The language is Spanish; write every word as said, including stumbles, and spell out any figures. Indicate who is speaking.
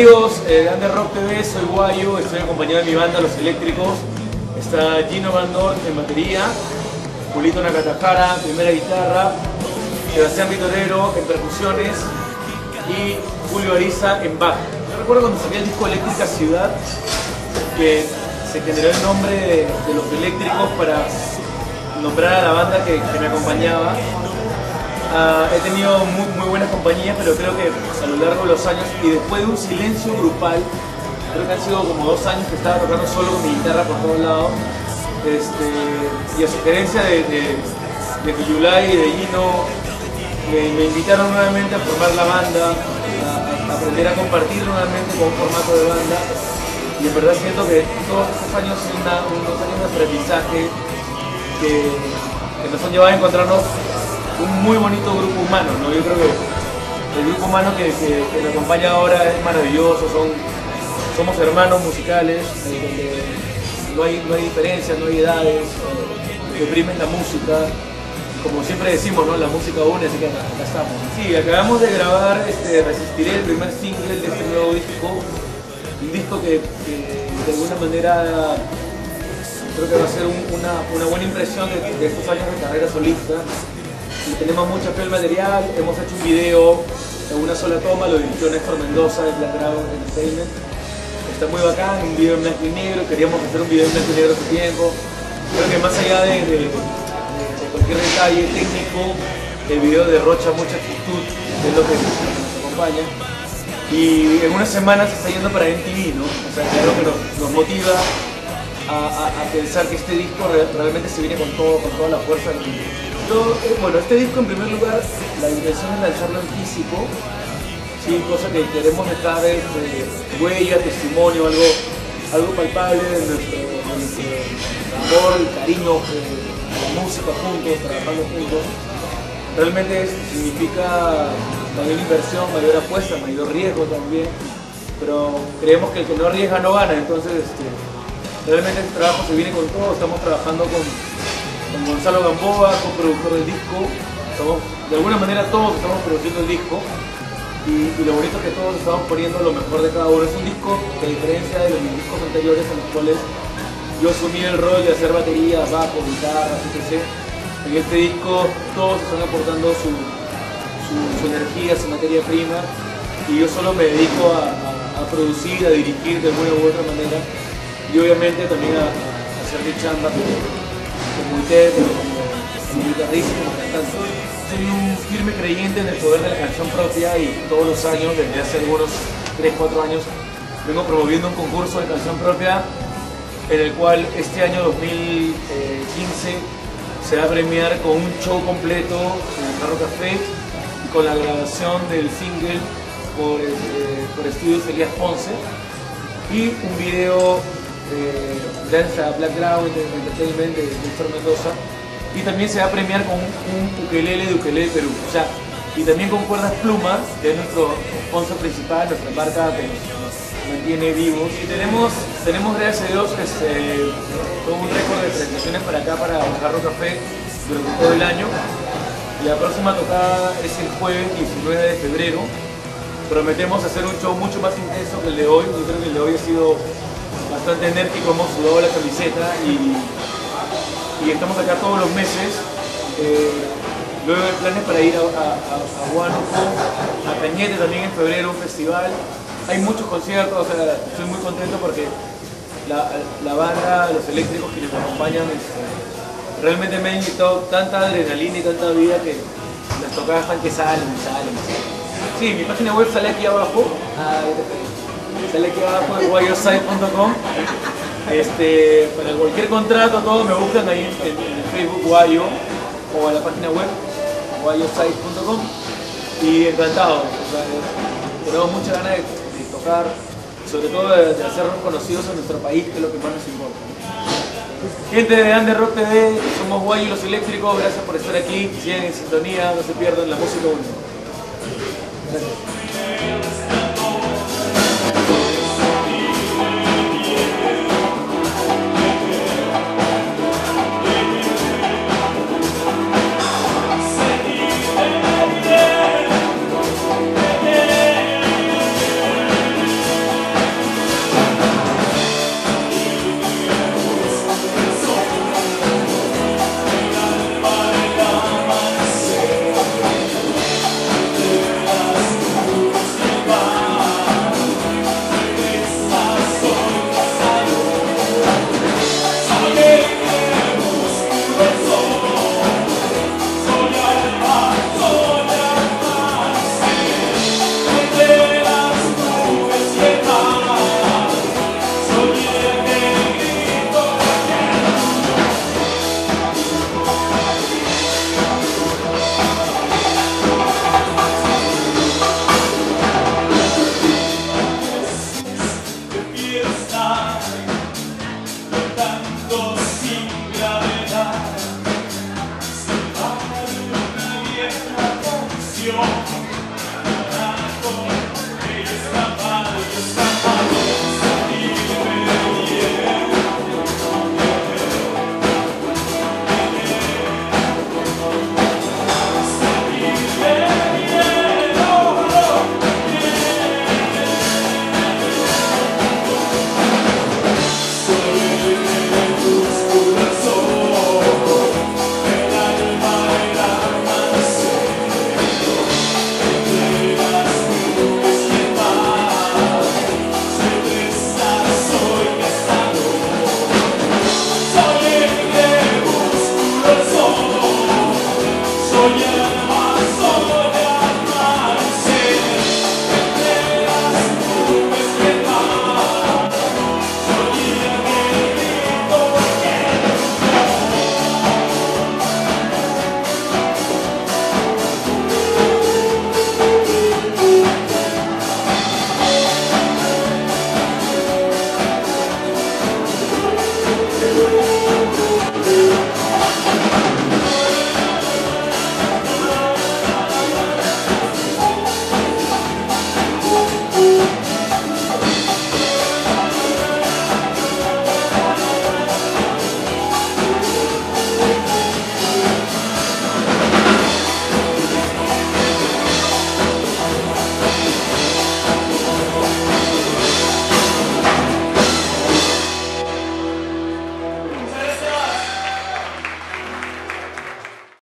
Speaker 1: amigos eh, de Under Rock T V? Soy Guayo, estoy acompañado de mi banda Los Eléctricos. Está Gino Bandor en batería, Julito Nakatajara, primera guitarra, Sebastián Vitorero en percusiones y Julio Ariza en bajo. Yo recuerdo cuando salía el disco Eléctrica Ciudad que se generó el nombre de, de Los Eléctricos para nombrar a la banda que, que me acompañaba. Uh, he tenido muy, muy buenas compañías, pero creo que a lo largo de los años y después de un silencio grupal, creo que han sido como dos años que estaba tocando solo con mi guitarra por todos lados, este, y a sugerencia de, de, de Yulai y de Gino, me, me invitaron nuevamente a formar la banda, a, a aprender a compartir nuevamente con un formato de banda, y en verdad siento que todos estos años son una, unos años de aprendizaje que, que nos han llevado a encontrarnos un muy bonito grupo humano, ¿no? Yo creo que el grupo humano que, que, que me acompaña ahora es maravilloso, son, somos hermanos musicales, eh, donde no hay, no hay diferencias, no hay edades, eh, que primen la música, como siempre decimos, ¿no? La música une, así que acá, acá estamos. Sí, acabamos de grabar este, Resistiré, el primer single de este nuevo disco, un disco que, que de alguna manera creo que va a ser un, una, una buena impresión de, de estos años de carrera solista. Y tenemos mucha fe al material, hemos hecho un video en una sola toma, lo dirigió Néstor Mendoza de Black Dragon Entertainment. Está muy bacán, un video en blanco y negro, queríamos hacer un video en blanco y negro hace tiempo. Creo que más allá de, de, de cualquier detalle técnico, el video derrocha mucha actitud, es lo que nos acompaña. Y en unas semanas se está yendo para M T V, ¿no? O sea, claro que nos, nos motiva a, a, a pensar que este disco realmente se viene con todo, con toda la fuerza del mundo. Bueno, este disco en primer lugar, la intención es lanzarlo en físico, sí, cosa que queremos dejar este, huella, testimonio, algo, algo palpable de nuestro, de nuestro amor y cariño eh, a la música juntos, trabajando juntos. Realmente significa mayor inversión, mayor apuesta, mayor riesgo también, pero creemos que el que no arriesga no gana, entonces este, realmente este trabajo se viene con todo. Estamos trabajando con con Gonzalo Gamboa, coproductor del disco. Estamos, de alguna manera todos estamos produciendo el disco y, y lo bonito es que todos estamos poniendo lo mejor de cada uno. Es un disco que, a diferencia de los discos anteriores en los cuales yo asumí el rol de hacer batería, bajo, guitarra, etcétera, en este disco todos están aportando su, su, su energía, su materia prima, y yo solo me dedico a, a, a producir, a dirigir de alguna u otra manera, y obviamente también a, a hacer mi chamba como intérprete, como guitarrista, como cantante. Soy un firme creyente en el poder de la canción propia y todos los años, desde hace algunos tres cuatro años, vengo promoviendo un concurso de canción propia en el cual este año dos mil quince se va a premiar con un show completo en el Jarro Café y con la grabación del single por, eh, por Estudios Elías Ponce y un video Eh, danza Black Dragon Entertainment de Néstor Mendoza, y también se va a premiar con un, un ukelele de Ukelele Perú, o sea, y también con Cuerdas Plumas, que es nuestro sponsor principal, nuestra marca que nos, nos mantiene vivos. Y tenemos, tenemos gracias a Dios este, todo un récord de presentaciones para acá, para el Jarro Café, durante todo el año. La próxima tocada es el jueves diecinueve de febrero. Prometemos hacer un show mucho más intenso que el de hoy. Yo creo que el de hoy ha sido bastante enérgico, hemos sudado la camiseta y, y estamos acá todos los meses. Eh, luego hay planes para ir a, a, a Huánuco, a Cañete también en febrero, un festival. Hay muchos conciertos, o sea, estoy muy contento porque la, la banda, los eléctricos que nos acompañan, este, realmente me han inyectado tanta adrenalina y tanta vida que las tocadas están que salen y salen. Sí, mi página web sale aquí abajo. Ah, sale aquí abajo de guayosite punto com. Este, para cualquier contrato, todo me buscan ahí en, en, en Facebook Guayo o a la página web guayosite punto com y encantado. O sea, tenemos muchas ganas de, de tocar, sobre todo de, de hacernos conocidos en nuestro país, que es lo que más nos importa. Gente de Under Rock T V, somos Guayo y Los Eléctricos, gracias por estar aquí, sigan en sintonía, no se pierdan la música única. Gracias.
Speaker 2: Oye,